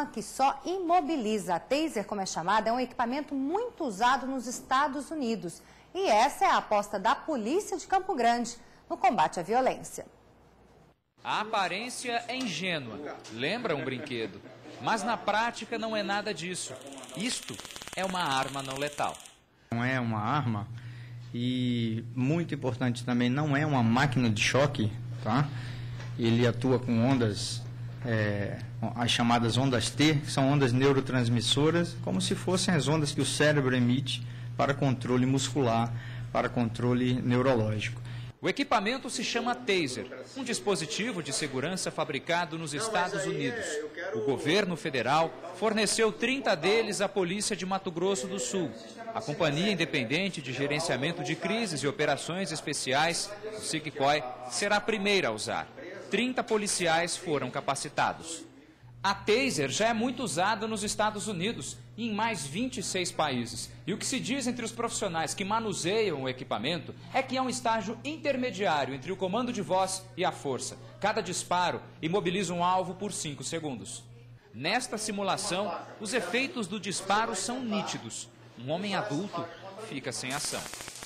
que só imobiliza. A Taser, como é chamada, é um equipamento muito usado nos Estados Unidos. E essa é a aposta da polícia de Campo Grande no combate à violência. A aparência é ingênua, lembra um brinquedo. Mas na prática não é nada disso. Isto é uma arma não letal. Não é uma arma e, muito importante também, não é uma máquina de choque, tá? Ele atua com ondas, as chamadas ondas T, que são ondas neurotransmissoras, como se fossem as ondas que o cérebro emite para controle muscular, para controle neurológico. O equipamento se chama Taser, um dispositivo de segurança fabricado nos Estados Unidos. O governo federal forneceu 30 deles à Polícia de Mato Grosso do Sul. A Companhia Independente de Gerenciamento de Crises e Operações Especiais, o SIGCOI, será a primeira a usar. 30 policiais foram capacitados. A Taser já é muito usada nos Estados Unidos e em mais 26 países. E o que se diz entre os profissionais que manuseiam o equipamento é que é um estágio intermediário entre o comando de voz e a força. Cada disparo imobiliza um alvo por 5 segundos. Nesta simulação, os efeitos do disparo são nítidos. Um homem adulto fica sem ação.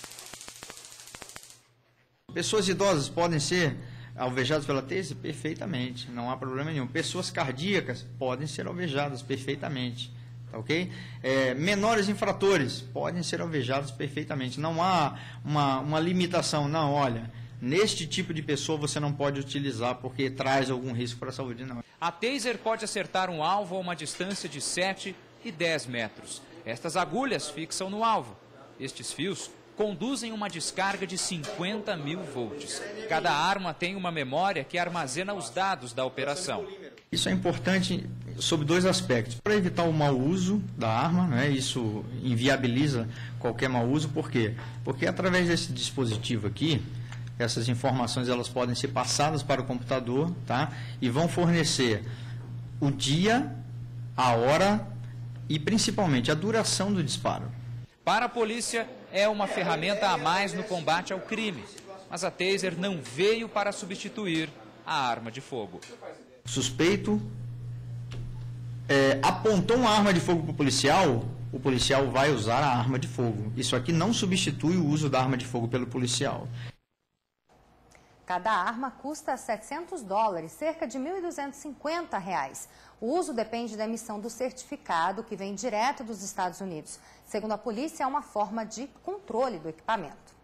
Pessoas idosas podem ser alvejadas pela Taser? Perfeitamente, não há problema nenhum. Pessoas cardíacas podem ser alvejadas perfeitamente, tá ok? Menores infratores podem ser alvejados perfeitamente. Não há uma limitação, não, olha, neste tipo de pessoa você não pode utilizar porque traz algum risco para a saúde, não. A Taser pode acertar um alvo a uma distância de 7 e 10 metros. Estas agulhas fixam no alvo. Estes fios conduzem uma descarga de 50.000 volts. Cada arma tem uma memória que armazena os dados da operação. Isso é importante sob 2 aspectos. Para evitar o mau uso da arma, né, isso inviabiliza qualquer mau uso. Por quê? Porque através desse dispositivo aqui, essas informações elas podem ser passadas para o computador, tá, e vão fornecer o dia, a hora e principalmente a duração do disparo. Para a polícia, é uma ferramenta a mais no combate ao crime. Mas a Taser não veio para substituir a arma de fogo. O suspeito apontou uma arma de fogo para o policial vai usar a arma de fogo. Isso aqui não substitui o uso da arma de fogo pelo policial. Cada arma custa $700, cerca de R$ 1.250. O uso depende da emissão do certificado, que vem direto dos Estados Unidos. Segundo a polícia, é uma forma de controle do equipamento.